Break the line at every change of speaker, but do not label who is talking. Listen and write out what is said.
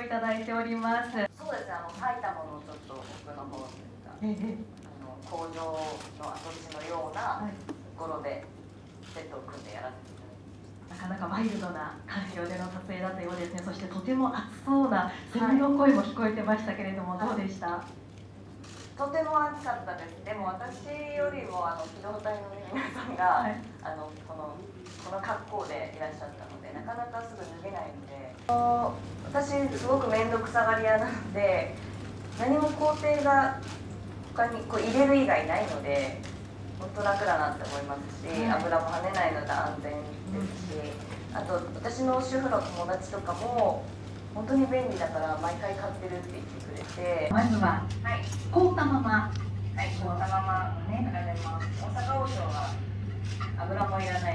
いただいております。
そうですね、埼玉のちょっと奥の方というか、工場の跡地のようなところでセットを組んでやらせていただいて、
なかなかワイルドな環境での撮影だったようですね。そしてとても熱そうなセミの声も聞こえてましたけれども、どうでした？
とても暑かったです。でも私よりも機動隊の皆さんが、この格好でいらっしゃったので、なかなかすぐ脱げないので、私すごく面倒くさがり屋なので、何も工程が他に入れる以外ないので本当楽だなって思いますし、油も跳ねないので安全ですし、あと私の主婦の友達とかも本当に便利だから毎回買ってるって言ってくれて、
まずは凍ったまま、
凍ったままね、食べます。大阪王将は油もいらない